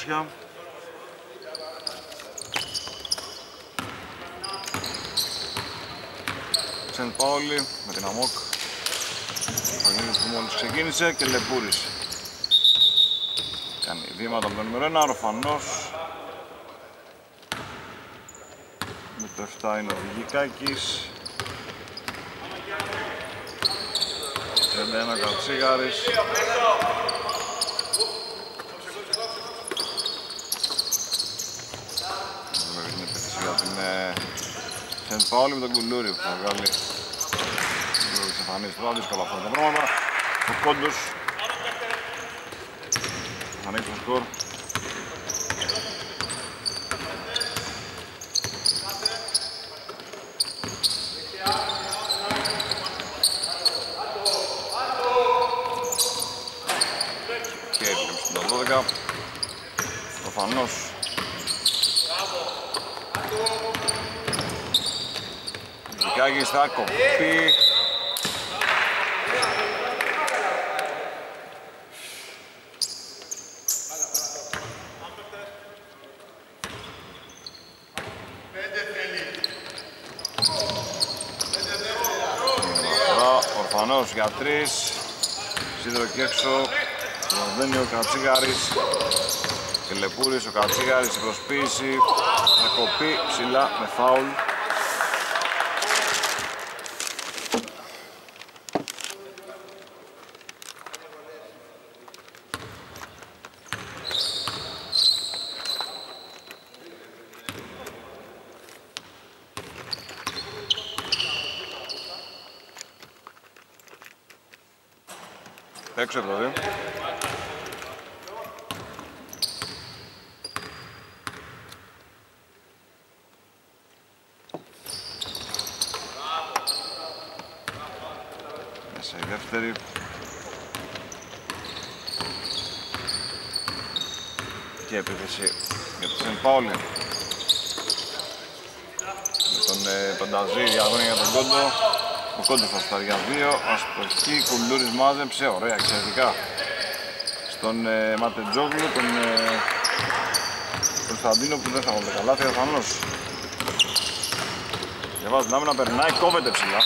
200. Σεντ Πάολη με την Αμόκ. Ο παιχνίδι που μόλις ξεκίνησε και Λεμπούρης. Κάνει βήματα από το νούμερο 1, Ροφανός. Με το 7 είναι ο Βηγικάκης. 31 Κατσίγαρης. Είναι επίθεση για την Σεντ Πάολη με τον Κουλούρη που θα βγάλει τις εμφανίσεις του. Δύσκολα αυτά τα πράγματα. Ο Κόντος θα ανοίξει το σκορ. Και έπληψη στην 12. Προφανώς Βικάκης θα κοπεί. Ορφανός για 3. Σίδερο και έξω. Βαίνει ο Κατσίγαρης. Και Λεπούρης, ο Κατσίγαρης, η προσποίηση. Θα κοπεί ψηλά με φάουλ. Έξω από το 2. Μέσα η δεύτερη. Και επίθεση για το Σεντ Πάολη. Με τον Πανταζή διαγώνει για τον Κόντο. Ο Κόντος θα στάρει για 2, αστοχή, Κουλούρης μάζεψε, ωραία, εξαιρετικά. Στον Ματετζόγλου, τον Κωνσταντίνο που δεν θα βάλει καλά, θα προφανώς. Διαβάζει την άμυνα, περνάει, κόβεται ψηλά.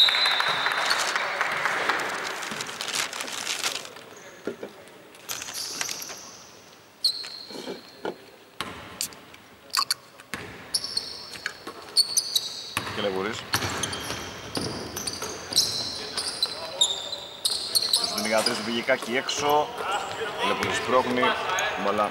Και Λεγουρής. Στον 13 πήγε Κάκη έξω. Λεγουρής πρόχνει, μπαλά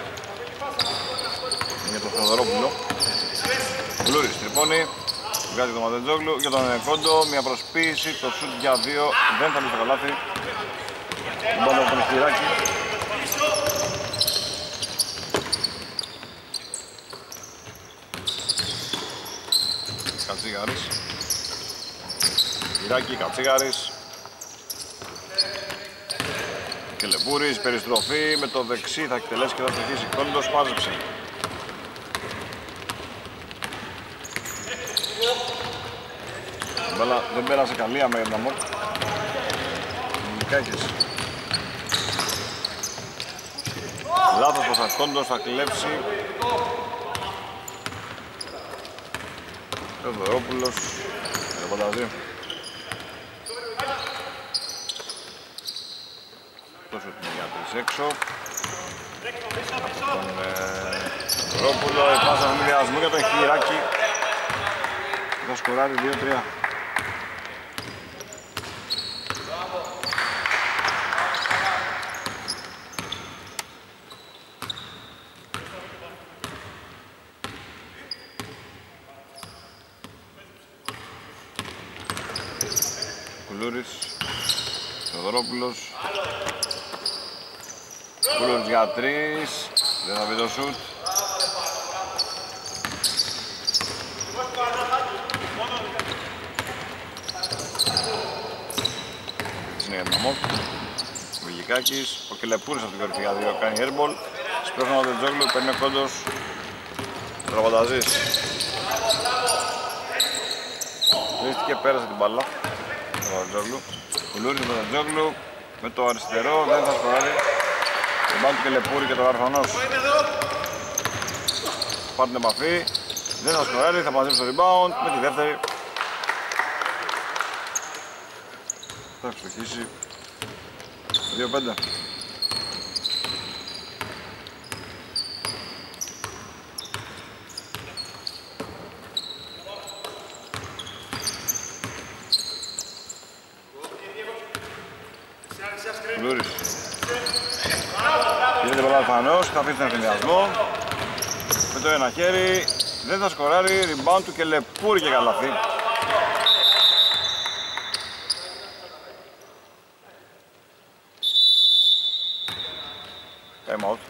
για τον Θεοδωρόπουλο. Κουλούρης τρυπώνει, βγάζει τον Ματεντζόγλου για τον Κόντο, μια προσποίηση, το σουτ για 2, δεν θα μπει στο καλάθι. Μπάλα από τον Χειράκη. Κατσίγαρης. Χειράκη, Κατσίγαρης. Και Λεμπούρης, περιστροφή με το δεξί θα εκτελέσει και θα στοχίσει. Κόντος, μάζεψε. Μπάλα δεν πέρασε καλή με την Αμόκ. Μικάκης. Λάθος πως Κόντος θα κλέψει. Θεοδωρόπουλος. Πανταζή. Τόσο την για 3 έξω. Από τον Θεοδωρόπουλο. Η πάσα μηδιασμού για τον Χειράκη. Θα σκοράρει 2-3. Κουλούρης, Θεοδωρόπουλος. Κουλούρης για 3, δεν θα πει το σουτ. Είναι για την Αμόκ. Βηγικάκης, ο Κελεπούρης από την κορυφή για 2 κάνει airball. Σπρώχνω από τον Τζόγλου, παίρνει ο Κόντος. Τραβανταζής. Βρίσκεται, πέρασε την μπάλα. Κουλούρης με τον Τζόγλου, με το αριστερό δεν θα σκοράρει. Rebound του Κελεπούρη και το Αρφανός. Πάρουν την επαφή. Δεν θα σκοράρει, θα μαζέψει το rebound με τη δεύτερη. Θα εξοχίσει 2-5. Λούρης. Γίνεται πολλά Αλφανός, θα αφήσει τον ευθυνδιασμό. Με το ένα χέρι δεν θα σκοράρει, rebound του Κελεπούρη και καλαθί. Time out.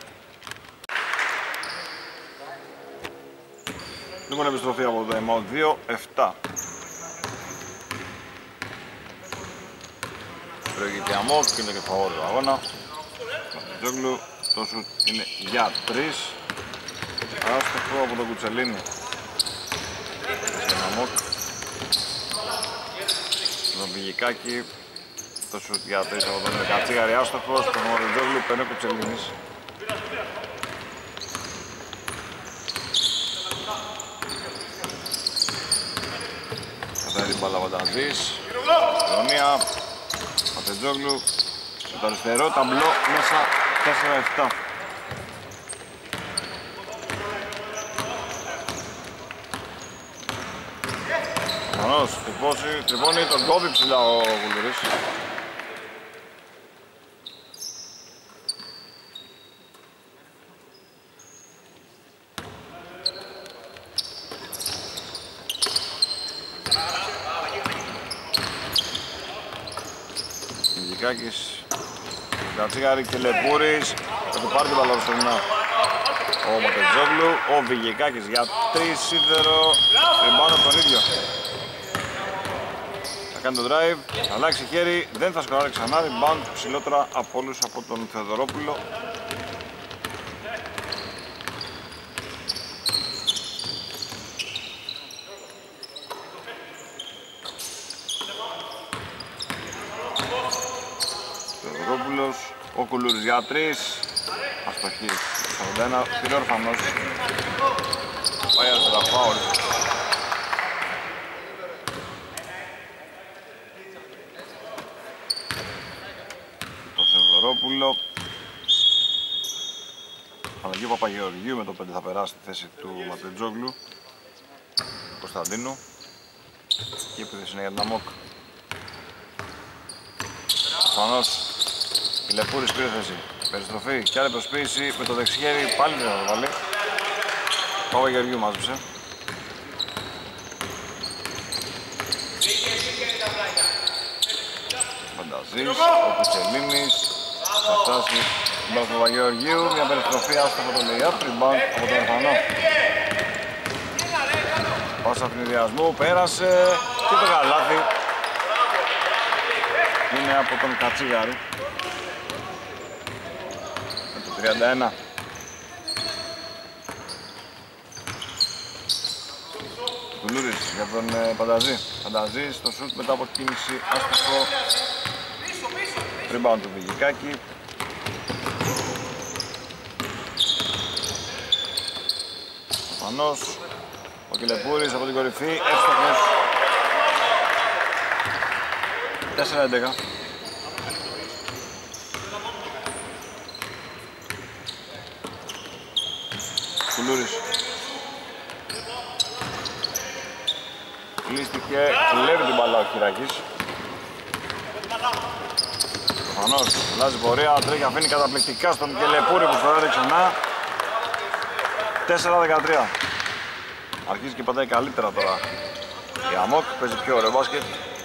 Λοιπόν, επιστροφή από το time out 2-7. Προηγείται αμόκ και είναι και φαβόρι του αγώνα. Ματζόγλου, το σουτ είναι για 3. Άστοχο από τον Κουτσελίνη. Αμόκ. Τον Πηγικάκη. Το σουτ για 3 από τον Κατσίγαρη. Άστοχος, τον Ματζόγλου, παίρνει ο Κουτσελίνης. Κατάρει την μπάλα Βανταζής. Ηρωνία. Ματζόγλου. Στο αριστερό ταμπλό μέσα 4-7. Ανός, τρυπώνει, τον κόβει ψηλά ο Γουλουρής. Μιγικάκης, Κατσίγαρη και Λεπούρης. Θα του πάρει την παλαροστομινά ο Ματζόγλου. Ο Βιγικάκης για 3 σίδερο. Ριμπάνω από τον ίδιο. Θα κάνει το drive, θα αλλάξει χέρι, δεν θα σκοράρει ξανά. Rebound ψηλότερα από όλους από τον Θεοδωρόπουλο. Θεοδωρόπουλος, ο Κουλούρης για 3. Αστοχή, 41, πήρε Ορφανός. Πάει αριστερά, φάουλ. Αλλαγή Παπαγεωργίου με το 5 θα περάσει στη θέση του Ματζόγλου Κωνσταντίνου. Και η επίθεση είναι για την Αμόκ. Φανώς Κελεπούρης πήρε θέση. Περιστροφή και άλλη προσποίηση με το δεξιχέρι, πάλι δεν θα το βάλει. Παπαγεωργίου μάζεψε. Φανταζής, ο Κουτσελίνης θα φτάσει στην μπάλα του Παπαγεωργίου, μια περιστροφή άστοχο από το layup, rebound από τον Ερφανό. Πάσα ευνηδιασμού, πέρασε και το καλάθι είναι από τον Κατσίγαρη με το 31. Κουλούρης για τον Πανταζή. Πανταζή στο σουτ μετά από κίνηση άστοχο. Rebound του Βιγικάκη. Φανός. Ο Κελεπούρης από την κορυφή. Εύστοχος. 4-11. Κουλούρης. Λύστηκε, κλέβει την μπαλά ο Κυράκης. Προφανώς, αλλάζει πορεία, τρέχει, αφήνει καταπληκτικά στον Κελεπούρη που φοράει ξανά. 4-13. Αρχίζει και πατάει καλύτερα τώρα. Η Αμόκ παίζει πιο ωραίο μπάσκετ.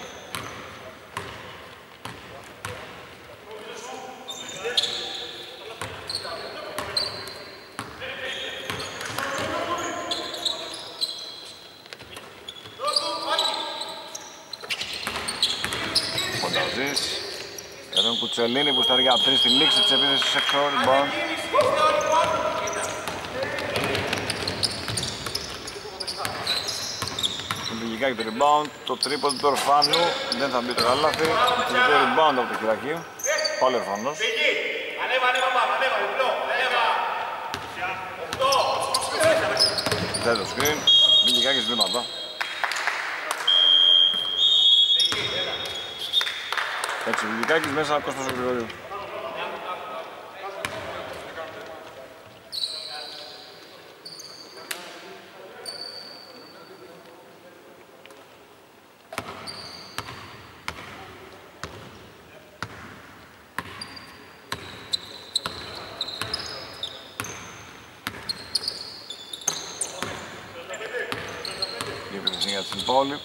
Για τον Κουτσελίνη που στα 3 στη λήξη της επίθεσης έξω, rebound. Τον Πηγικάκη το rebound, το τρίποντο του Ορφάνου, δεν θα μπει το καλάθι. Το rebound από το Χειρακείο, πάλι Ορφάνος. Δεν το σκριν, Μιλικάκης βήματα. Έτσι, Μιλικάκης μέσα, Κώστας ο Γρηγορίου. Στην πόλη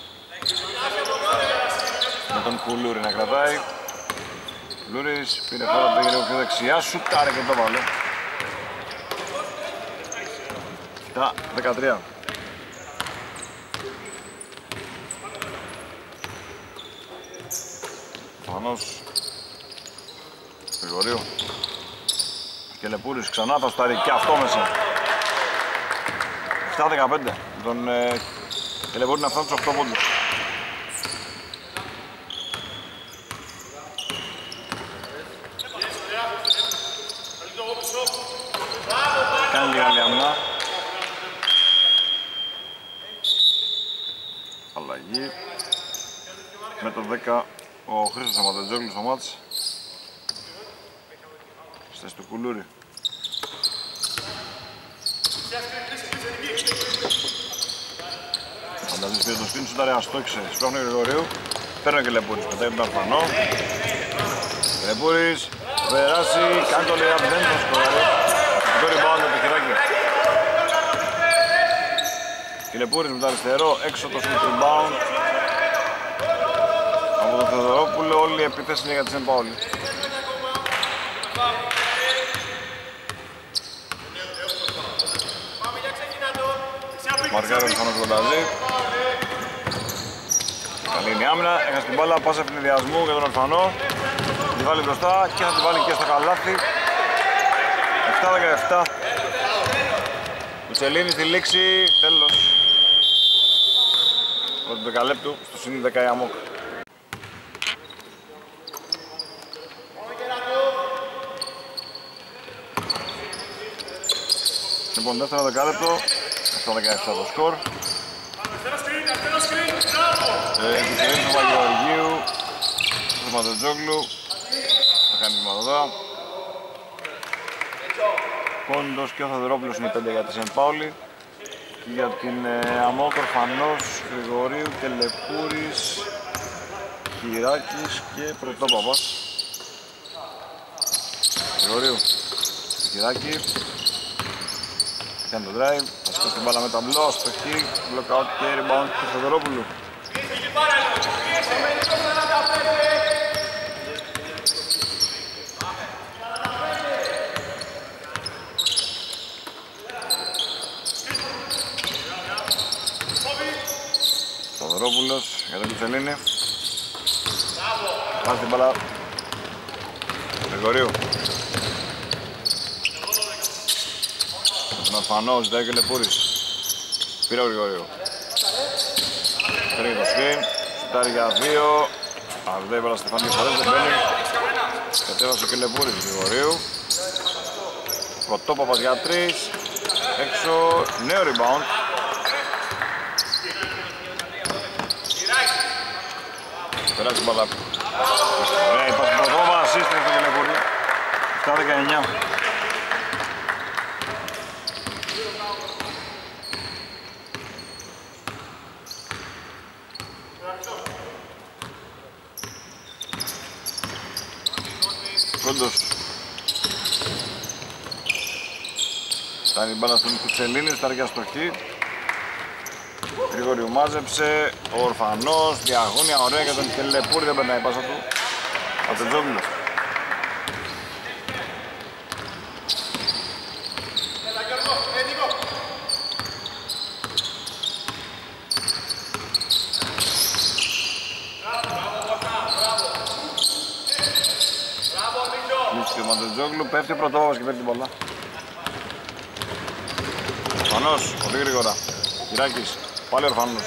με τον Κουλούρη να κρατάει. Κουλούρης πήρε χώρα από το γελίο πιο δεξιά, σουτάρε και το βάλε. 7-13. Προφανώς Γρηγορίου και Λεπούρης ξανά θα στάρει και αυτό μέσα. 7-15. Τον Λεπούρη να φτάνει τους 8 πόντους. Κάνει λίγα λιαμνά. Αλλαγή. Με το 10 ο Χρήστος Αματεντζόγλου στο μάτς. Στη θέση του Κουλούρη. Φανταζείς πήρε το σπίτι σου, τάρε αστόχισε. Σπρώχνει ο Γρηγορίου. Παίρνει και Λεπούρης, πετάει τον Αρφανό. Λεπούρης, περάσει, κάνει το λέει δεν το σκοράρει. Το rebound με το χειράκι. Και Λεπούρης με το αριστερό, έξω το shoot rebound. Από τον Θεοδωρόπουλο, όλη η επίθεση είναι για τη Σεν Πάολη. Μαρκάρει ο Αλφανός Κονταζή. Καλή είναι η άμυνα, έχασε την μπάλα, πάσα ευνηδιασμού για τον Αλφανό. Τη βάλει μπροστά και θα τη βάλει και στο καλάθι. 7-17. Μιτσελίνη στη λήξη, τέλος. Πρώτο δεκαλέπτου, στο συν 10 η ΑΜΟΚ. Λοιπόν, δεύτερο δεκάλεπτο, 7-17 το σκορ. Μιτσελίνη του Παπαγεωργίου, του Ματετζόγλου. Θα κάνει βηματοδά. Κόντος και ο Θεοδωρόπουλος είναι 5 για τη Σεν Πάολη. Και για την ΑΜΟΚ Ορφανός, Γρηγορίου και Λεπούρης, Χειράκης και Πρωτόπαπας. Γρηγορίου, Χειράκη. Κάνει το drive, θα σηκώσει την μπάλα με ταμπλό, στοχή, blockout και rebound του Θεοδωρόπουλου. Θεοδωρόπουλος για τον Κουτσελίνη. Βάζει την μπάλα Γρηγορίου. Τον Αλφανό ζητάει και Λεπούρης. Πήρε ο Γρηγορίου. Παίρνει το screen, σουτάρει για 2. Αρδέ η μπάλα Στεφάνη και φορές, δεν μπαίνει. Κατέβασε και Λεπούρης Γρηγορίου. Πρωτόπαπας για 3. Έξω, νέο rebound. Περάσει την μπάλα. Ωραία, υπάρχει Πρωτόπαπα, σύστημα και Λεπούρη. 7-19. Κόντος. Φτάνει η μπάλα στον Κουτσελίνη, στάρια στοχή. Γρηγόριου μάζεψε, ο Ορφανός, διαγώνια, ωραία για τον Κελεπούρη, δεν περνάει η πάσα του. Ατετζόγλου. Λύθηκε ο Ματετζόγλου, πέφτει ο Πρωτόπαπας και παίρνει την μπάλα. Ορφανός, πολύ γρήγορα. Κυράκης, πάλι Ορφανός.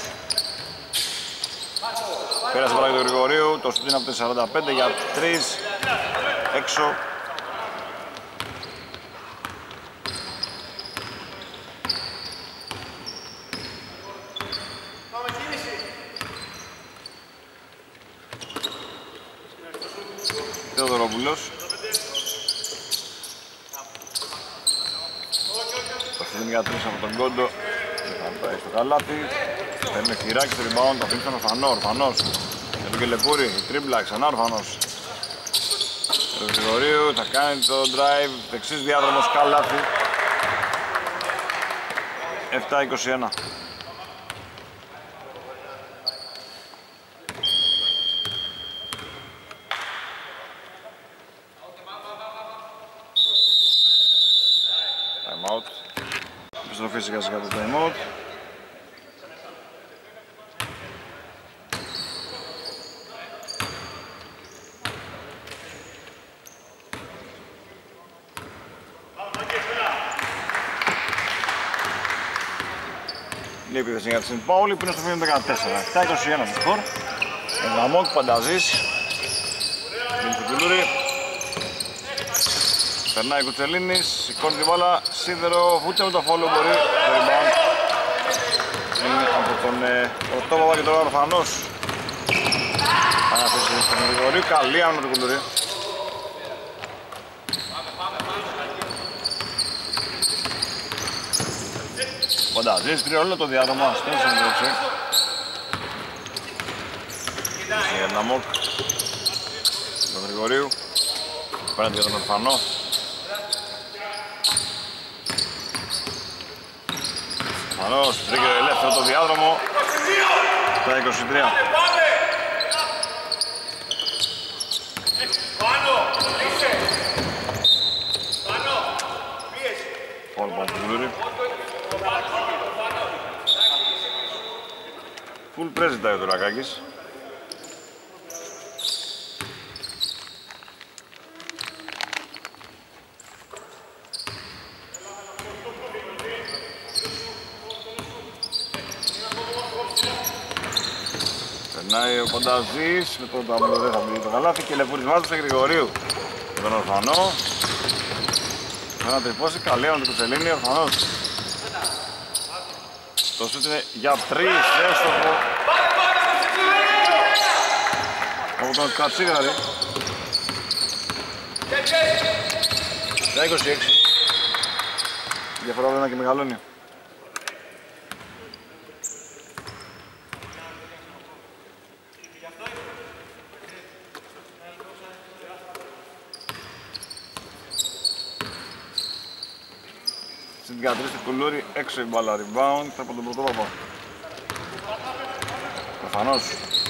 Πέρασε παρά για τον Γρηγορίου, το σουτ είναι από το 45 για 3. Έξω. Θεοδωρόπουλος. Το φύγει για 3 από τον Κόντο. Δεν θα πάει στο καλάθι. Παίρνει χειράκι στο rebound, το αφήνει στον Ορφανό. Ορφανός για τον Κελεπούρη, η τρίμπλα, ξανά Ορφανός. Το Γρηγορίου θα κάνει το drive, δεξής διάδρομος, καλάθι. 7-21. Time out. Επιστροφή σιγά σιγά το time out. Η επίθεση για τη Σεντ Πάουλη που είναι στο φύλλο 14. 7-21 το σκορ. Εγγαμόκ, Πανταζής. Είναι στο Κουλούρι. Περνάει ο Κουτσελίνης, σηκώνει τη μπάλα, Σίδερο, ούτε με το φόλο μπορεί. Το rebound είναι από τον Πρωτόπαπα και τώρα ο Ορφανός. Αναθέσει στον Γρηγορίου, καλή άμυνα του Κουλούρι. Πανταζής, τριόλο το διάδρομο, αστέλος στον Γρηγορίου. Για τον Αμόκ, τον Γρηγορίου, πέραντι για τον Ορφανό. Ορφανός, βρήκε ελεύθερο το διάδρομο, στα 23. Φόλ από τον Κουλούρι. Φουλ πρες ζητάει ο Τουρακάκης. Περνάει ο Πανταζής με το ταμπλό, δεν θα μπει το καλάθι και Λεπούρης βάζει στο Γρηγορίου. Τον Ορφανό. Ένα τριπώσει, καλή άμυνα του Κουτσελίνη, ο Ορφανός. Το σούτ είναι για 3, έστοχο. Από τον Κατσίγαρη. Για 26. Διαφορά όλο ένα και μεγαλώνει. Στην 13 του Κουλούρι, έξω η μπάλα, rebound από τον Πρωτόπαπα. Προφανώς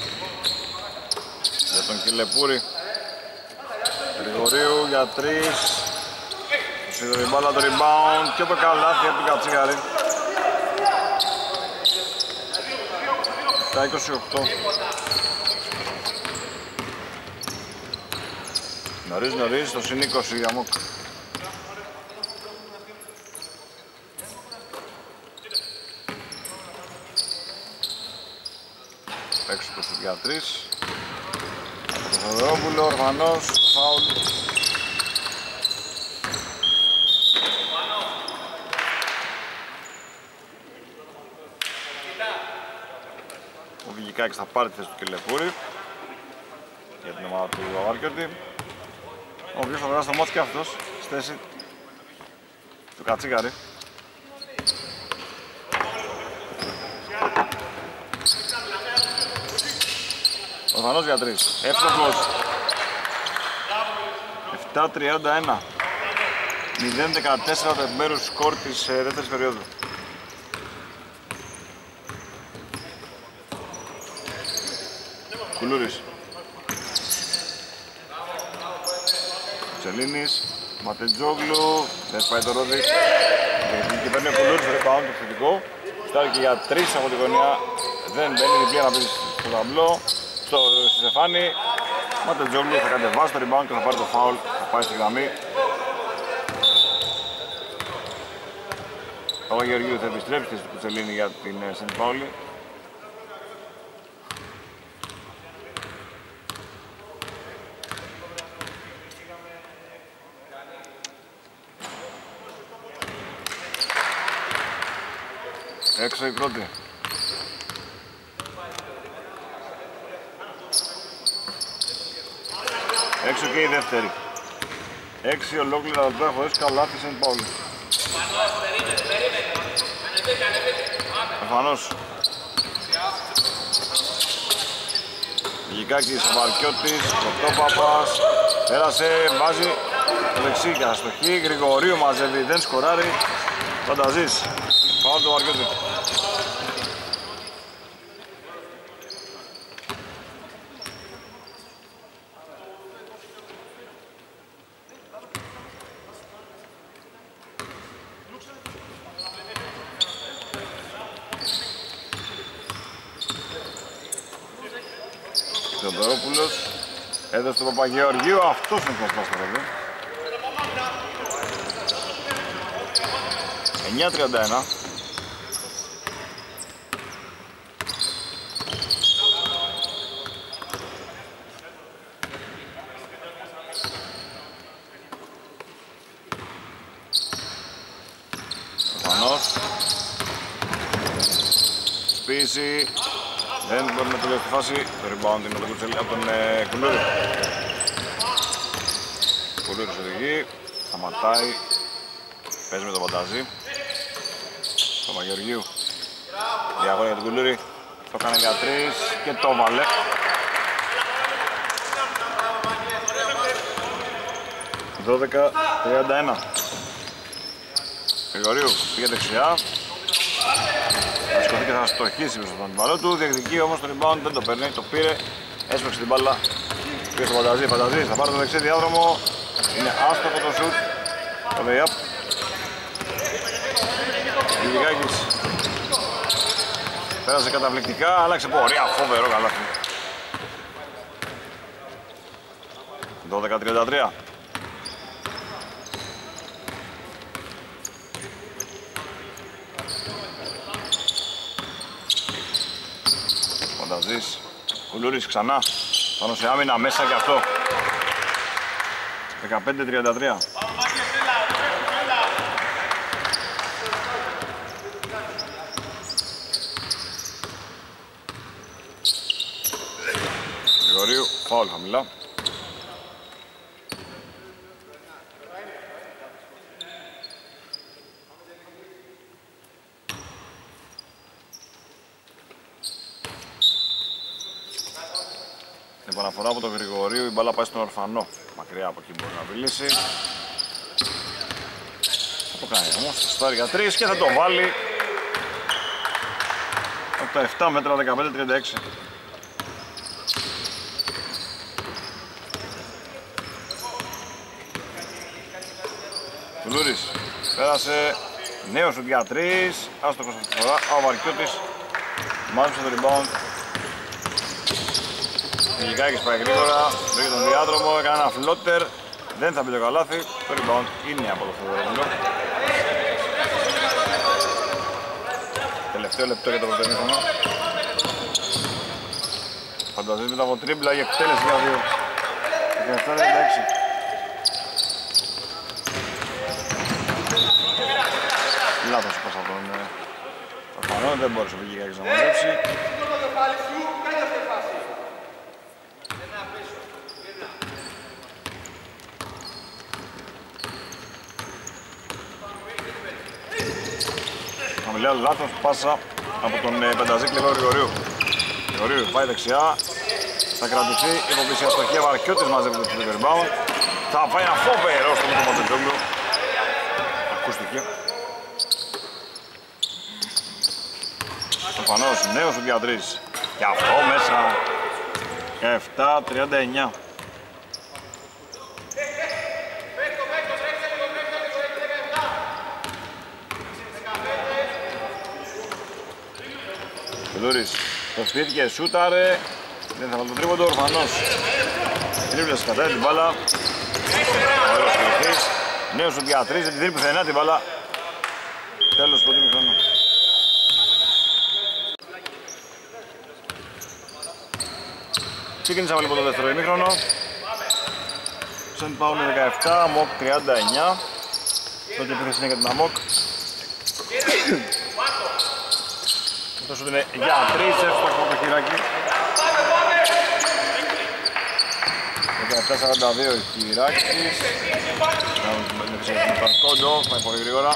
για τον Κελεπούρη. Γρηγορίου για 3. Σίδερη η μπάλα, το rebound και το καλάθι από τον Κατσίγαρη. Τα 28. Νωρίς το συν 20 για Μοκ. Έξω το σουτ για 3. Το Θεοδωρόπουλο, Ορφανός, φάουλ. Ο Βηγικάκης θα πάρει τη θέση του Κελεπούρη για την ομάδα του Αβάρκιορτη, ο οποίος θα βράσει το μάτι και αυτός στη θέση του Κατσίγαρη. Ο Ορφανός για 3. Εύστοχος. 7-31. 0-14 το επιμέρους σκορ της δεύτερης περίοδου. Κουλούρης. Τσελίνης. Ματετζόγλου. Δεν πάει το ρόδι. Και παίρνει ο Κουλούρης, rebound το θετικό. Στάρει και για 3 από τη γωνιά. Δεν μπαίνει, διπλή αναπτύσσει στο ταμπλό. Στο Στεφάνι. Ματετζόγλου θα κατεβάσει το rebound και θα πάρει το foul. Θα πάει στη γραμμή. Ο Γεωργίου θα επιστρέψει στο Κουτσελίνη για την Σεντ Πάουλη. Έξω η πρώτη. Έξω και η δεύτερη. 6 ολόκληρα λεπτά χωρίς καλάθι Σεντ Πάουλου. Προφανώς. Γικάκης, Βαρκιώτης, Κοτόπαπας. Πέρασε, βάζει το δεξί και αστοχή. Γρηγορίου μαζεύει, δεν σκοράρει. Φανταζείς. Πάω το Βαρκιώτη. Θεοδωρόπουλος έδωσε τον Παπαγεωργίου, αυτός είναι ο κλασπάς τώρα. 9-31. Προφανώς σπίση. Δεν μπορεί να τελειώσει τη φάση. Το rebound είναι από τον Κουλούρη. Κουλούρης οδηγεί. Σταματάει. Παίζει με τον Πανταζή. Παπαγεωργίου. Διαγώνια για τον Κουλούρη. Το έκανε για 3 και το βάλε. «12-31». Γρηγορίου πήγε δεξιά. Θα σηκωθεί και θα στοχίσει πίσω στον αντιπαλό του. Διεκδικεί όμως το rebound, δεν το παίρνει, το πήρε. Έσπαξε την μπάλα. Πήγε στον Φανταζή. Φανταζής θα πάρει το δεξί διάδρομο. Είναι άστοχο το shoot. Το lay-up. Γιγικάκης. Πέρασε καταπληκτικά, άλλαξε πορεία. Φοβερό καλάθι. 12-33. Φανταζής, Κουλούρης ξανά, πάνω σε άμυνα, μέσα και αυτό. 15-33. Γρηγορίου, φάουλ χαμηλά. Επαναφορά από τον Γρηγορίου, η μπάλα πάει στον Ορφανό. Μακριά από εκεί μπορεί να βιλήσει. Θα το κάνει όμως, θα στάρει για 3 και θα το βάλει. Από τα 7 μέτρα, 15-36. Κουλούρης, πέρασε, νέος σουτ για 3, άστοχος αυτή τη φορά, ο Βαρκιώτης μάζεψε το rebound. Γιγικάκης πάει γρήγορα, βρήκε τον διάδρομο, έκανε ένα φλότερ, δεν θα μπει το καλάθι, το rebound είναι από το Θεοδωρόπουλο. Τελευταίο λεπτό για το πρωτεμήχρονο. Φανταζείς μετά από τρίμπλα η εκτέλεση για 2. 17-16. Λάθος πως από τον Ορφανό, δεν μπόρεσε ο Γιγικάκης να μαζέψει. Χαμηλά λάθος, πάσα από τον Πενταζίκλεβο Γρηγορίου. Γρηγορίου πάει δεξιά, θα κρατηθεί, υποπλήσια αστοχία, Βαρκιώτης μαζεύει το rebound. Θα πάει ένα φοβερό στο μήκο Ματζετζόγλου. Ακούστηκε. Προφανώς νέος ο Διατρής. Και αυτό μέσα. 17-39. Κουλούρης το σπίθηκε, σούταρε, δεν θα βάλει το τρίποντο, Ορφανός τρίπλες κατά την μπάλα. Ωραίος κρυφής, νέος ο Διατρής, δεν την τρίπλησε ενά την μπάλα. Τέλος του πρώτου ημιχρόνου. Ξεκίνησαμε λοιπόν το δεύτερο ημίχρονο. Σεντ Πάουλου 17, Μοκ 39. Τότε επίθεση είναι για την Αμόκ. Αυτό σου είναι για 3, εύστοχο το χειράκι. 57-42 Κυράκης. Με τον Κόντο, πάει πολύ γρήγορα.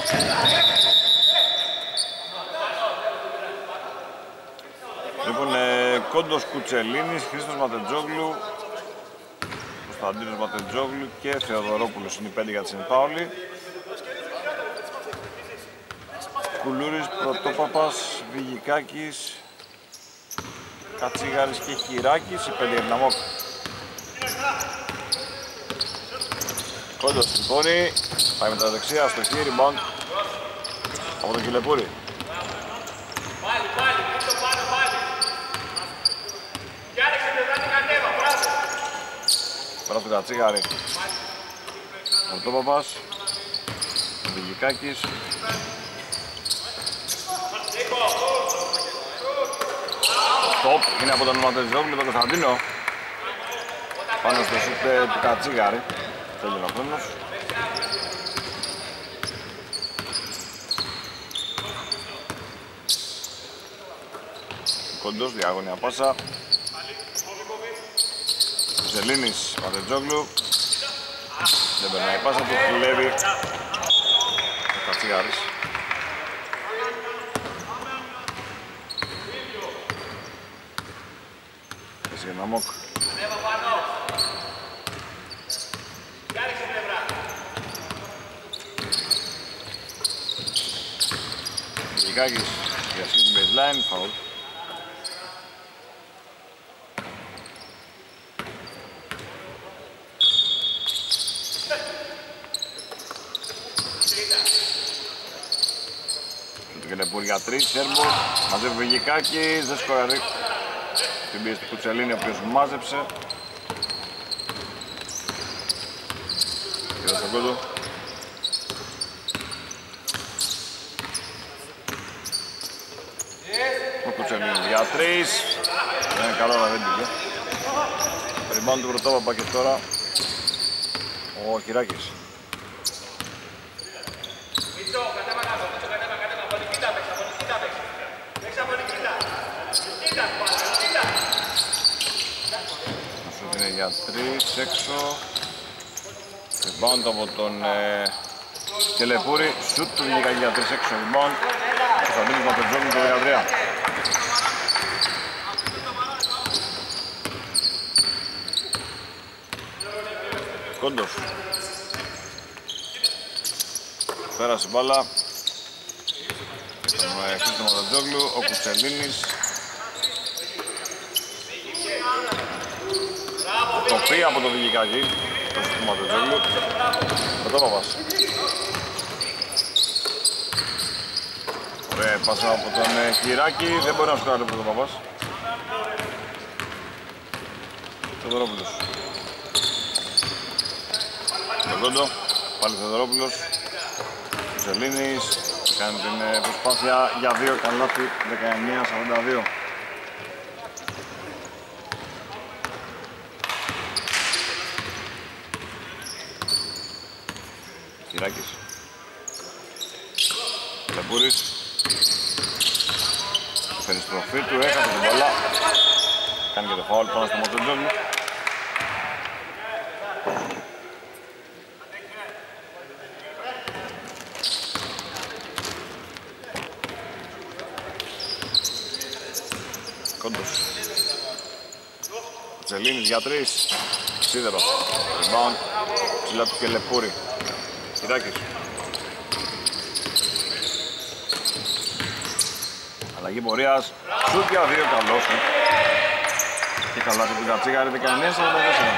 Λοιπόν, Κόντος Κουτσελίνης, Χρήστος Ματετζόγλου, Κωνσταντίνος Ματετζόγλου και Θεοδωρόπουλος είναι οι 5 για τη Σεν Πάολη. Κουλούρης, Πρωτόπαπας, Βηγικάκης, Κατσίγαρης και Χειράκης, οι 5 για την ΑΜΟΚ. Κόντος σηκώνει, πάει με τα δεξιά, στο χέρι, rebound από τον Κιλεπούρη. Πέρα στον Κατσίγαρη. Πρωτόπαπας, Βηγικάκης. Στοπ, είναι από τον Ματεζόγλου, τον Κωνσταντίνο. Πάνω στο σουτ του Κατσίγαρη. Θέλει ο χρόνος. Κοντός, διαγώνια πάσα. Ζελίνης, Ματετζόγλου. Δεν περνάει η πάσα του, κλέβει ο Κατσίγαρης. Πέσει για Ναμόκ. Βηγικάκης, διασχίζει baseline, φαουλ. Για 3, Σέρμπο, μαζεύει Βηγικάκης, δεν σκοράρει την πίεση του Κουτσελίνη, ο οποίος μάζεψε. Κοίτα στον Κόντο. Ο Κουτσελίνης για 3, είναι καλό αλλά δεν πήγε. Rebound του Πρωτόπαπα και τώρα ο Χειράκης. Για 3 έξω. Rebound από τον Κελεπούρη. Σουτ του βγήκα για 3 έξω. Rebound. Κωνσταντίνος Ματετζόγλου το 13. Κόντος. Πέρασε μπάλα. Και τον Χρήστο Ματετζόγλου. Ο Κουτσελίνης. Τοπή από το Βηγικάκη, το σύστημα του Τζόγλου. Πρωτόπαπας. Ωραία πάσα από τον Χειράκη, δεν μπορεί να σκοράρει ο Πρωτόπαπας. Θεοδωρόπουλος. Τον Κόντο, πάλι Θεοδωρόπουλος. Ζελίνης, κάνει την προσπάθεια για 2 καλάθι, 19-42. Κυράκης. Λεμπούρης. Περιστροφή του, έχασε την μπάλα. Κάνει και το φάουλ πάνω στο Ματετζόγλου. Κόντος. Τσελίνης για 3. Σίδερο. Rebound. Ψηλά του Κελεπούρη. Κυράκης. Αλλαγή πορείας. Σουτ για 2, καλός. Και καλά του Κατσίγαρη, 19-44.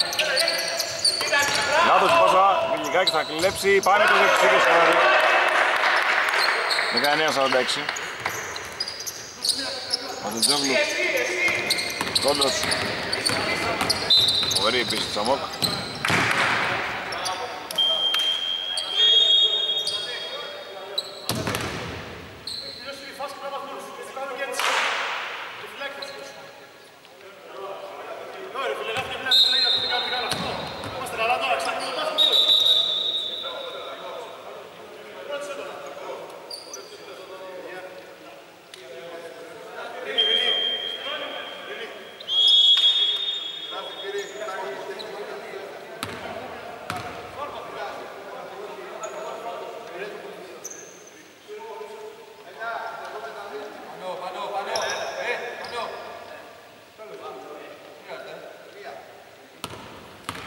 Λάθος η πάσα, Βηγικάκης θα κλέψει, πάνε το δεξίδιο σκοράρι. 19-46. Ματετζόγλου. Κόντος. Φοβερή επίσης της ΑΜΟΚ.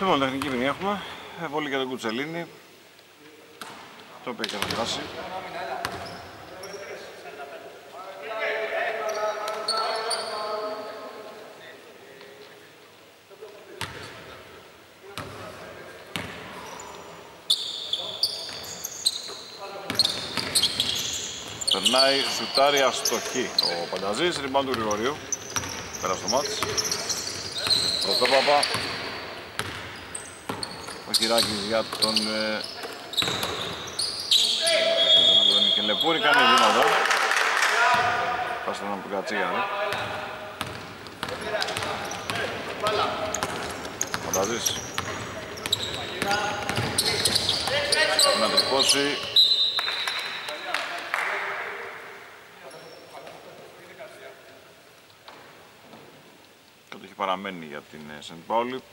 Λοιπόν, τεχνική ποινή έχουμε. Βολή για τον Κουτσελίνη. Το οποίο έχει καταδράσει. Περνάει, σουτάρει, αστοχή ο Πανταζής, rebound του Γρηγορίου. Πέρα στο μάτς. Πρωτόπαπα. Ο Χειράκης για τον Κελεπούρη, κάνει βήματα. Πάστε να πει κατσίγα, Πανταζής. Να τρυπώσει. Παραμένει για την Σεντ Πάουλη.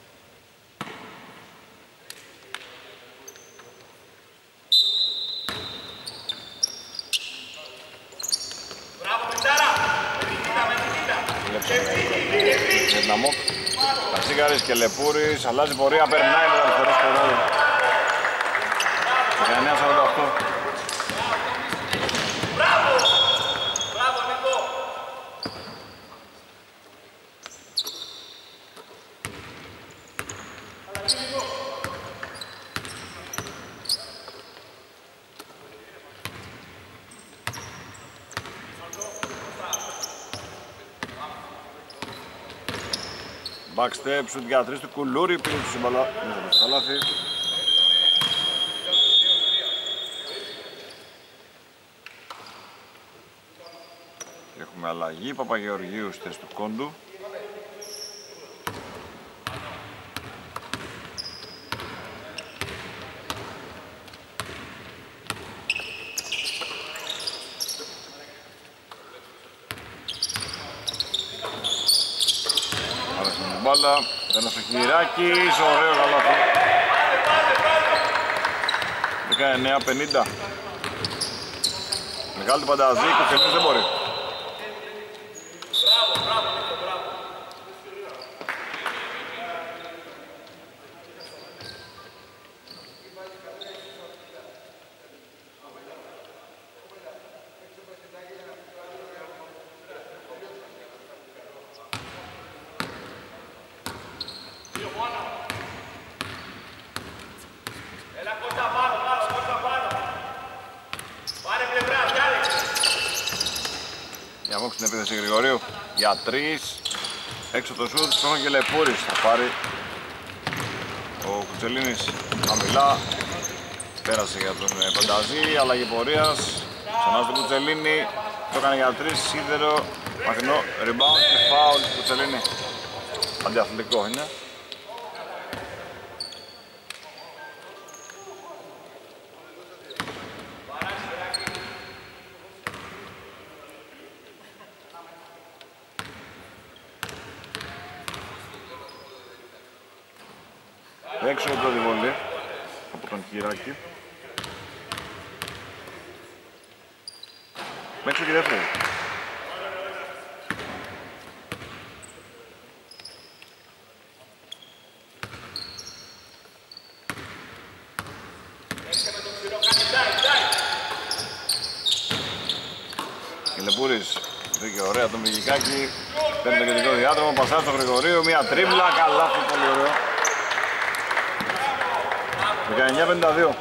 Βιετναμόκ. Κατσίγαρης και Λεπούρης, αλλάζει πορεία, περνάει με το αριστερό σκοράρι. 19-48. Backstep, shoot για 3 του Κουλούρη, πήγε του συμπαλά, μέσα από το καλάθι. Έχουμε αλλαγή, Παπαγεωργίου στη θέση του Κόντου. Μπάλα, ένας ο Χειράκης, ωραίο καλάθι. 19-50. Μεγάλη του Πανταζή, Κουτσελίνης δεν μπορεί. Στην επίθεση Γρηγορίου για 3, έξω το σουτ, στον και Λεπούρης θα πάρει ο Κουτσελίνης χαμηλά, πέρασε για τον Πανταζή, αλλαγή πορείας, ξανά στον Κουτσελίνη, το έκανε για 3, σίδερο, μακρινό, rebound και foul του Κουτσελίνη, αντιαθλητικό είναι. Έξω η πρώτη βολή από τον Χειράκη. Έξω και δεύτερη. Κελεπούρης βρήκε ωραία τον Βηγικάκη. Παίρνει το κεντρικό διάδρομο, πασάζει στο Γρηγορίου, μια τρίμπλα, καλάθι, πολύ ωραίο. 19-52.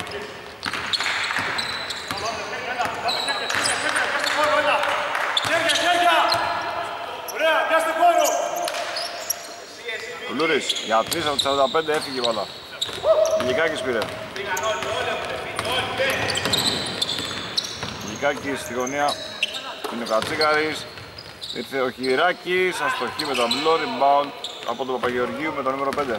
Κουλούρης για 3 από 45 έφυγε η μπάλα. Γλυκάκης πήρε. Γλυκάκης στη γωνία είναι ο Κατσίκαρης. Ήρθε ο Χειράκης, αστοχή με το αμπλό, rebound από τον Παπαγεωργίου με το νούμερο 5.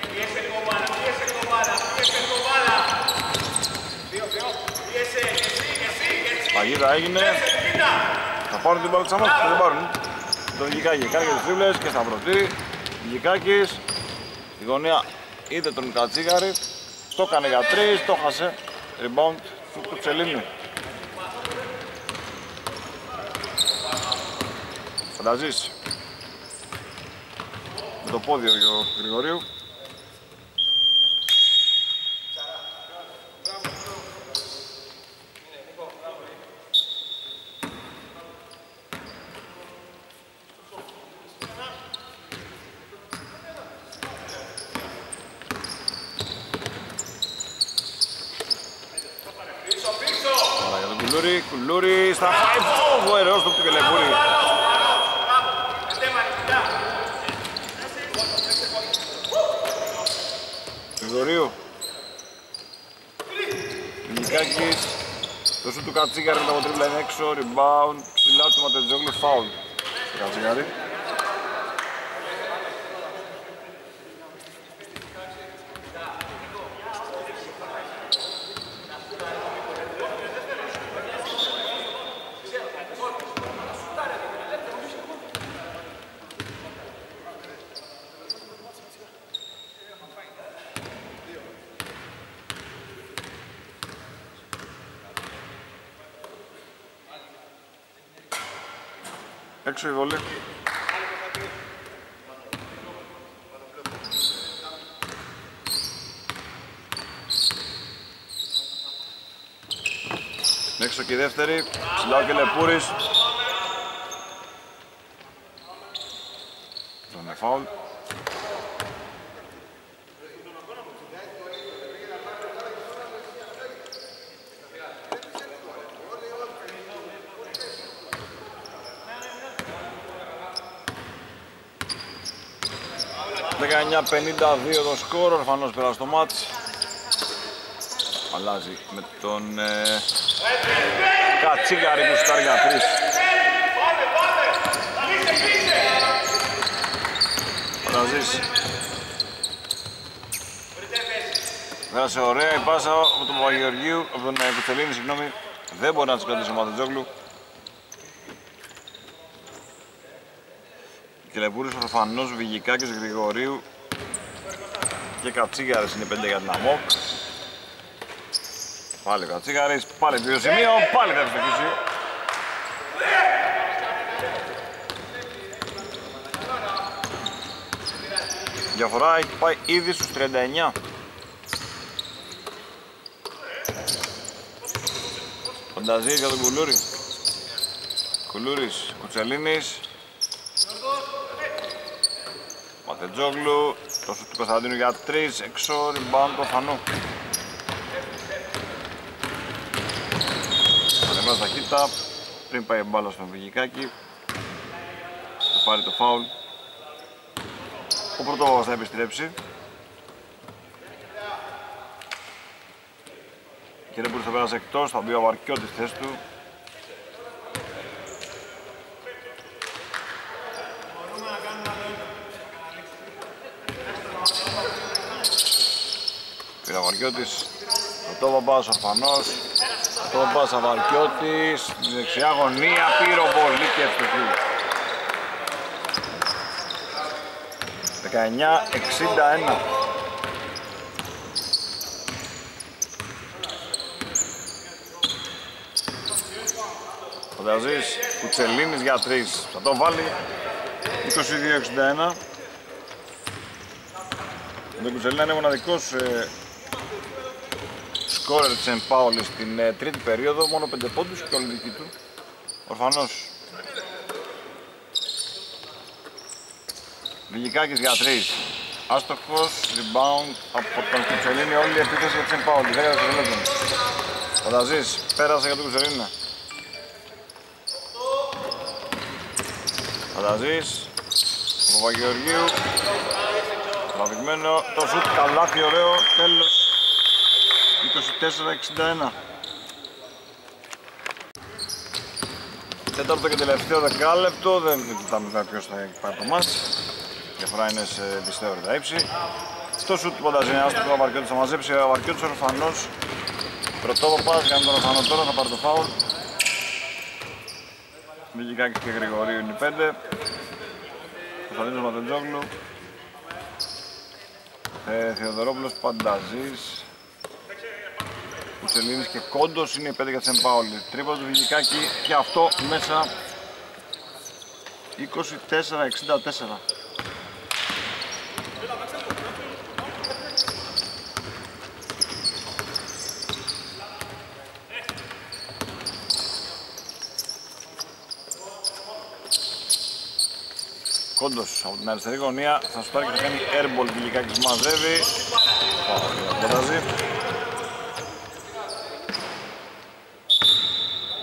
Παγίδα έγινε. Θα πάρουν την μπάλα της αμάχης, δεν πάρουν. Τον Γλυκάκη κάνει και τις τρίβλες και σταυρωτή. Γλυκάκης στη γωνία είδε τον Κατσίγαρη. Το έκανε για 3, το χάσε. Rebound του Κουτσελίνη. Φανταζής με το πόδι ο Γρηγορίου. Κουλούρη στα 5, ωραίος του Κελεπούρη. Γρηγορίου. Νικάκης. Το σου του Κατσίγαρη με τα αποτρίπλα είναι έξω, rebound, ψηλά του Ματετζόγλου, foul. Το Κατσίγαρη. Έξω η βολή. Έξω και η δεύτερη. Ψηλά ο Κελεπούρης. Αυτό είναι φάουλ. $19-52 το σκορ, ορφανώς πέρασε το μάτς. Αλλάζει με τον Κατσίγαρη που σουτάρει για 3. Φανταζής. Πέρασε ωραία η πάσα από τον Παπαγεωργίου, από τον Κουτσελίνη, συγγνώμη. Δεν μπορεί να της κρατήσει ο Ματετζόγλου. Κελεπούρης, Ορφανός, Βηγικάκης, Γρηγορίου και Κατσίγαρης είναι 5 για την ΑΜΟΚ. Πάλι Κατσίγαρης, πάλι δύο σημείο, πάλι δεν ευστοχίσει. Διαφορά έχει πάει ήδη στους 39. Φανταζίες για τον Κουλούρη. Κουλούρης, Κουτσελίνης. Ματετζόγλου, το σουτ του Κωνσταντίνου για 3, έξω, rebound του Ορφανού. Ανεβάζει ταχύτητα, πριν πάει η μπάλα στον Βηγικάκη. Θα πάρει το φάουλ. Ο πρωτόβαθος θα επιστρέψει. Και δεν μπορούσε να πέρασε εκτός, θα μπει ο Βαρκιώτης στη θέση του. Πήρε ο Βαρκιώτης, πρωτόβαμπας, Ορφανός. Πρωτόβαμπας, Βαρκιώτης, στη δεξιά γωνία, πήρε πολύ και ευστοχή. 19-61. Φανταζής, Κουτσελίνης για 3. Θα το βάλει 22-61. Ο Κουτσελίνα είναι μοναδικός σκόρερ της Εμπάολης στην τρίτη περίοδο, μόνο 5 πόντους και όλη δική του. Ορφανός. Βηγικάκης για 3. Άστοχος, rebound από τον Κουτσελίνη, όλη η επίθεση για την Εμπάολη, 10 δευτερολέπτων. Φανταζής, πέρασε για τον Κουτσελίνα. Φανταζής, ο Παπαγεωργίου. Τραβηγμένο, το σουτ καλάθι ωραίο, τέλος. 24-61. Τέταρτο και τελευταίο δεκάλεπτο, δεν κοιτάμε βέβαια ποιος θα πάρει το μάτς. Η διαφορά είναι σε δυσθεώρητα ύψη. Στο σουτ του Πανταζινιάς του Βαρκιώτης θα μαζέψει, ο Βαρκιώτης Ορφανός. Πρωτόπαπας για τον Ορφανό τώρα, θα πάρει το φάουλ. Βηγικάκης και Γρηγορίου είναι οι 5. Κωνσταντίνος Ματετζόγλου. Θεοδωρόπουλος, Πανταζής. Κουτσελίνης και Κόντος είναι οι 5 για την Εμπάολη. Τρίποντο του Βηγικάκη και αυτό μέσα. 24-64. Κόντος από την αριστερή γωνία θα σου πάρει και θα κάνει airball. Βηγικάκης μαζεύει. Φαντάζει.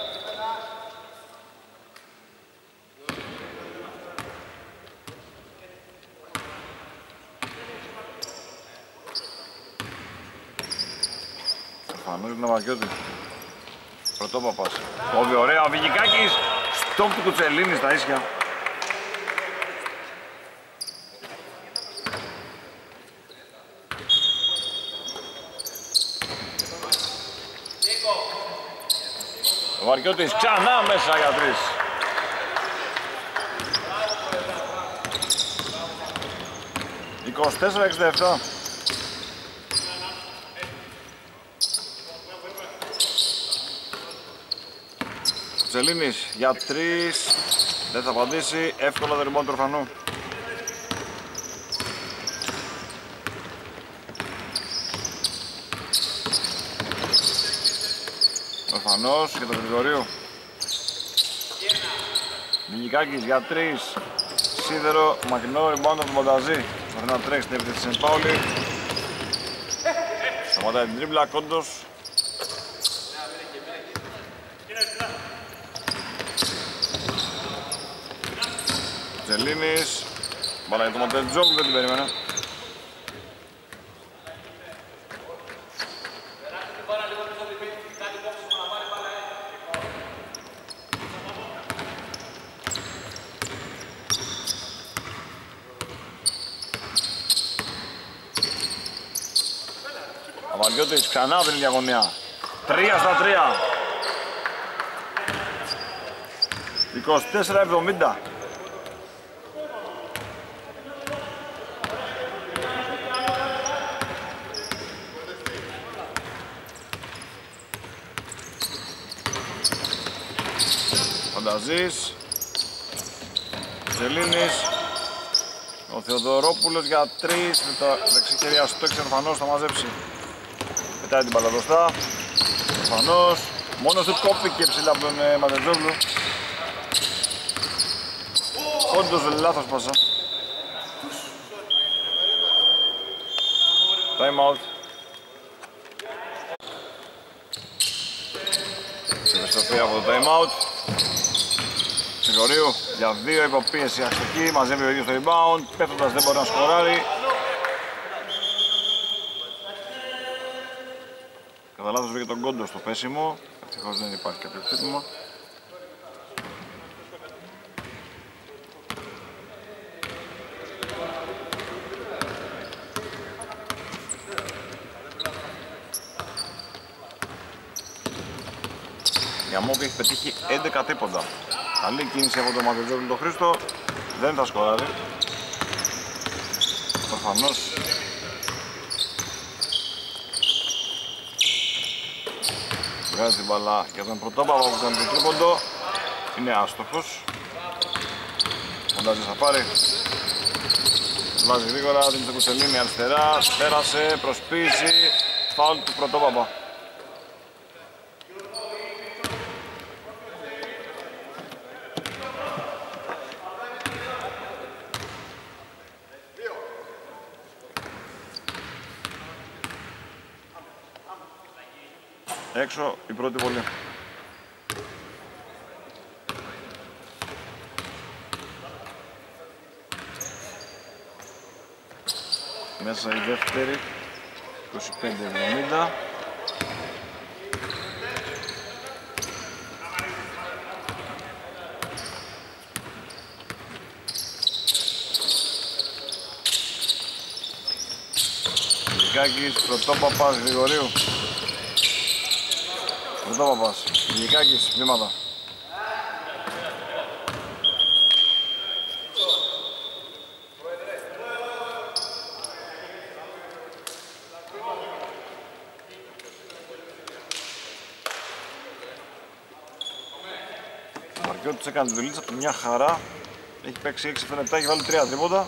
Ορφανός με τον Βαρκιώτη. Πρωτόπαπας. Κόβει ωραία ο Βηγικάκης. Στόπ του Κουτσελίνη στα ίσια. Ο Βαρκιώτης ξανά μέσα για 3. 24-67. Κουτσελίνης για 3. Δεν θα απαντήσει. Εύκολα το rebound του Ορφανού. Ορφανός για τον Γρηγορίου. Βηγικάκης για 3. Σίδερο, μακρινό rebound από τον Μονταζή. Μπορεί να τρέξει την επίθεση της Σεντ Πάουλη. Σταματάει την τρίμπλα, Κόντος. Τζελίνης. Μπάλα για το Μοντελτζόγλου, δεν την περίμενα. Αβαριώτης ξανά από την ίδια γωνία. 3-3. 24-70. Φανταζής. Ζελίνης. Ο Θεοδωρόπουλος για 3. Με τα δεξιχέρια στο 6 Ορφανός θα μαζέψει. Πετάει την μπάλα μπροστά. Ορφανός. Μόνος του κόπηκε ψηλά από τον Ματετζόγλου. Όντως λάθος πάσα. Time out. Επιστροφή από το time out. Γρηγορίου για 2 υποπίεση αστική. Μαζεύει ο ίδιος το rebound. Πέφτοντας δεν μπορεί να σκοράρει. Κατά λάθος βρήκε τον Κόντο στο πέσιμο. Ευτυχώς δεν υπάρχει κάποιο χτύπημα. Η Αμόκ έχει πετύχει 11 τρίποντα. Καλή κίνηση από τον Ματετζόγλου τον Χρήστο. Δεν θα σκοράρει. Προφανώς. Βγάζει την μπαλά για τον Πρωτόπαπα που κάνει το τρίποντο. Είναι άστοχος. Φαντάζει θα πάρει. Βάζει γρήγορα, δίνει το Κουτσελίνη αριστερά. Πέρασε, προσποίηση. Φάουλ του Πρωτόπαπα. Έξω η πρώτη βολή. Μέσα η δεύτερη 25-70. Λυκάκης, Πρωτόπαπας, Γρηγορίου. Πρωτόπαπας, Λυκάκης, βήματα. Ο Μαρκιώτης έκανε τη δουλίτσα του μια χαρά. Έχει παίξει 6 λεπτά, έχει βάλει 3 τρίποτα.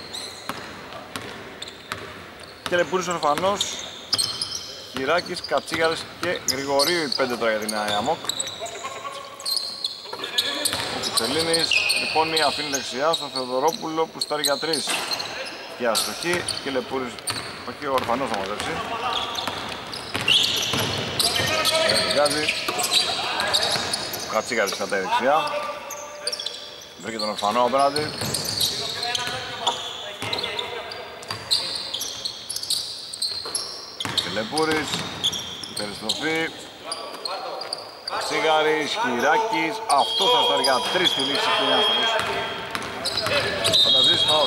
Και Λεπούρης Ορφανός, Χειράκης, Κατσίγαρης και Γρηγορίου οι 5 τώρα για την Αμόκ. Ο Κουτσελίνης λοιπόν αφήνει δεξιά στον Θεοδωρόπουλο που στάρει για 3. Και αστοχή και Λεπούρης, όχι ο Ορφανός θα μαζέψει. Βγάζει. Ο Κατσίγαρης κατά η δεξιά. Βρήκε τον Ορφανό απέναντι. Λεπούρης, περιστροφή. Σίγαρης, Χειράκης, αυτός θα στάρει για 3 στη λήξη και είναι άστοχος. Φανταζείς φαουλ.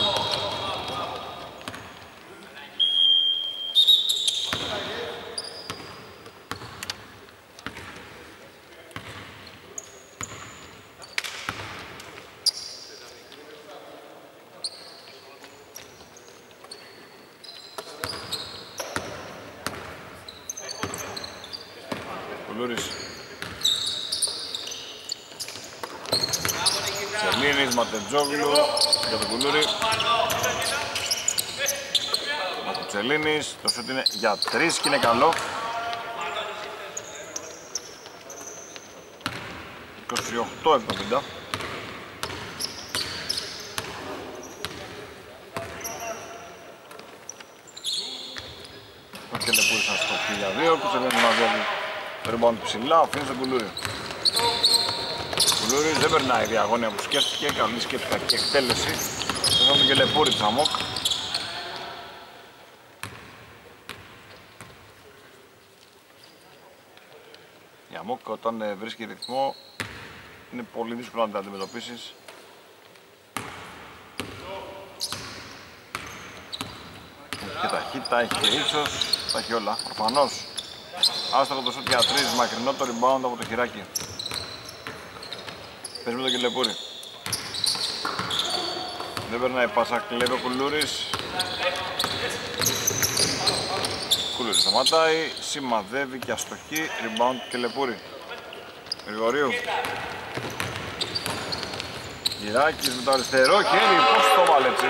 Κουλούρης. Σελήνης, Ματετζόγλου για τον Κουλούρη. Ματουτσελίνης, το σούτ είναι για 3 και είναι καλό. 28-70. Ο Κελεπούρης θα στοχεί για 2, Κουτσελίνης μαζεύει το rebound ψηλά, αφήνει στον Κουλούρη. Ο Κουλούρης δεν περνάει διαγώνια που σκέφτηκε, καλή σκέψη, κακή εκτέλεση. Θα τον Κελεπούρη της Αμόκ. Η Αμόκ όταν βρίσκει ρυθμό είναι πολύ δύσκολο να την αντιμετωπίσεις. Έχει και ταχύτητα, έχει και ύψος, τα έχει όλα, προφανώς. Άστοχο το σούτ για 3, μακρινό το rebound από το Χειράκι. Παίζει με τον Κελεπούρη. Δεν περνάει πάσα, κλέβει ο Κουλούρης. Κουλούρης σταματάει, σημαδεύει και αστοχή, rebound του Κελεπούρη. Γρηγορίου. Χειράκης με το αριστερό χέρι, πώς το βάλε έτσι.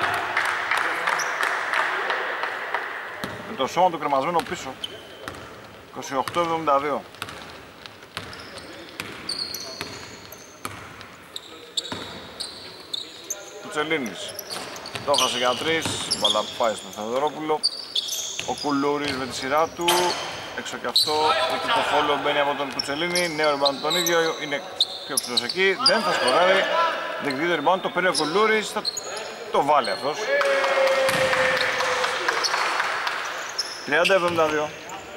Με το σώμα του κρεμασμένο πίσω. 28-72. Κουτσελίνης. Το έχασε για 3, μπαλά πάει στον Θεοδωρόπουλο. Ο Κουλούρης με τη σειρά του. Έξω και αυτό, εκεί το follow μπαίνει από τον Κουτσελίνη. Νέο rebound τον ίδιο, είναι πιο ψηλός εκεί. Δεν θα σκοράρει. Διεκδικεί το rebound, το παίρνει ο Κουλούρης. Θα το βάλει αυτός. 30-72.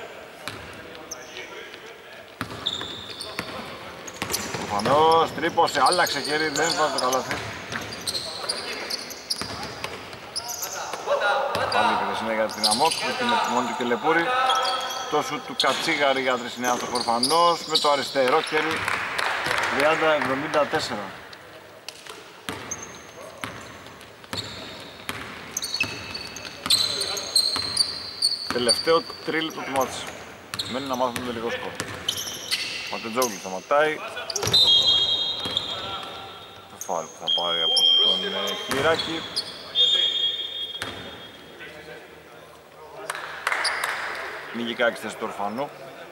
Προφανώς τρύπωσε, άλλαξε χέρι, δεν βάζει το καλάθι. Πάλι και για την Αμόκ, με την μόνη του Κελεπούρη. Το σουτ του Κατσίγαρη για 3 είναι άστοχο προφανώς, με το αριστερό χέρι. 30-74. Τελευταίο τρίλεπτο του μάτς. Μένει να μάθουμε το τελικό σκορ. Ματετζόγλου σταματάει. Το φάουλ που θα πάρει από τον Χειράκη. Μιγικάκης θέση του Ορφανού.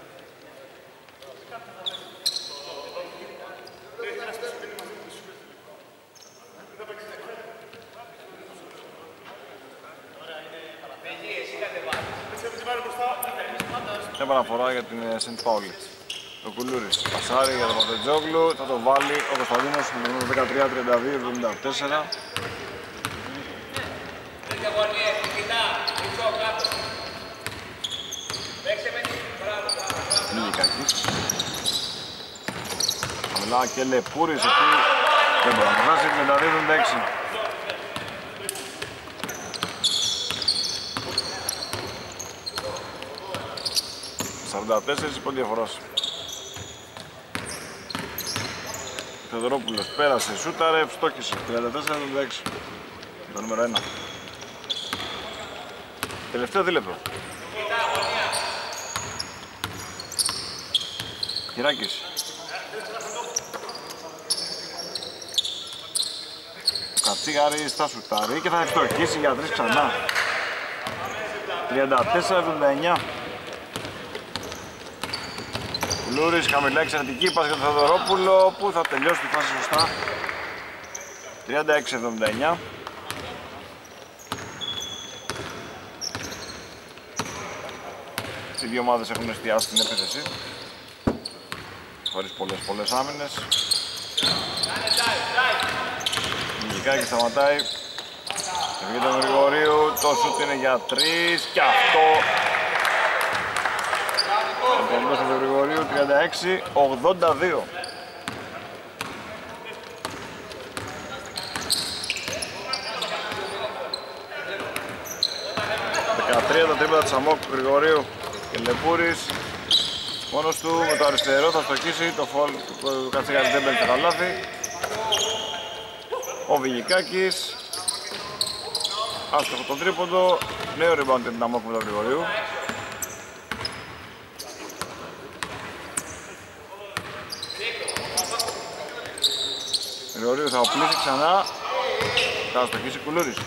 Επαναφορά για την Σεντ Πάουλη. Ο Κουλούρης πασάρει για τον Ματετζόγλου, θα το βάλει ο Κωνσταντίνος με το 13-32-74. Μιγικάκης. Χαμηλά και Λεπούρης εκεί, δεν μπορεί να χάσει, 32-76. 44 πόντι διαφοράς. Θεοδωρόπουλος πέρασε, σούταρε, ευστόχησε. 34-76. Το νούμερο 1. Τελευταίο δίλεπτο. Χειράκης. Ο Κατσίγαρης θα σουτάρει και θα ευστοχίσει για 3 ξανά. 34-79. Κουλούρης, χαμηλά εξαιρετική πάση για τον Θεοδωρόπουλο που θα τελειώσει τη φάση σωστά. 36-79. Οι δύο ομάδες έχουν εστιάσει την επίθεση χωρίς πολλές άμυνες. Μιγικάκη σταματάει. Βγήκε τον Γρηγορίου, το σούτ είναι για 3 και αυτό 36-82. Τα τρίποντα της Αμόκ, Γρηγορίου και Λεπούρης. Μόνος του με το αριστερό θα στοχίσει το φολ του Κατσίγαρης, δεν μπαίνει το λάθη. Ο Βηγικάκης. Άστοχο το τρίποντο. Νέο rebound για την Αμόκ με τον Γρηγορίου. Γρηγορίου θα οπλίσει ξανά. Θα στοχίσει Κουλούρης.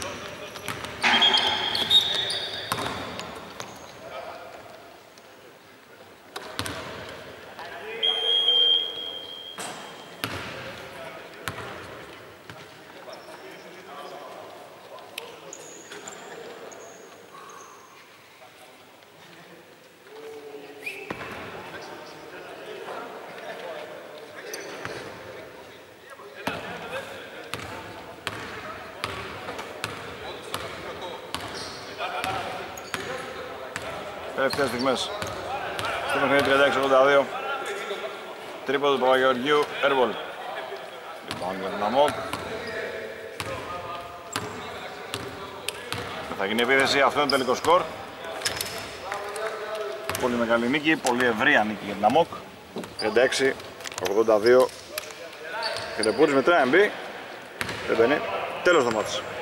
Τελευταίες στιγμές στο παιχνίδι 36-82. Τρίποντο του Παπαγεωργίου, airball. Λοιπόν για την Αμόκ. Θα γίνει επίθεση, αυτό είναι το τελικό σκορ. Πολύ μεγάλη νίκη, πολύ ευρεία νίκη για την Αμόκ. 36-82. Και Λεπούρης με 3 MB. Δεν μπαίνει. Τέλος το μάτς.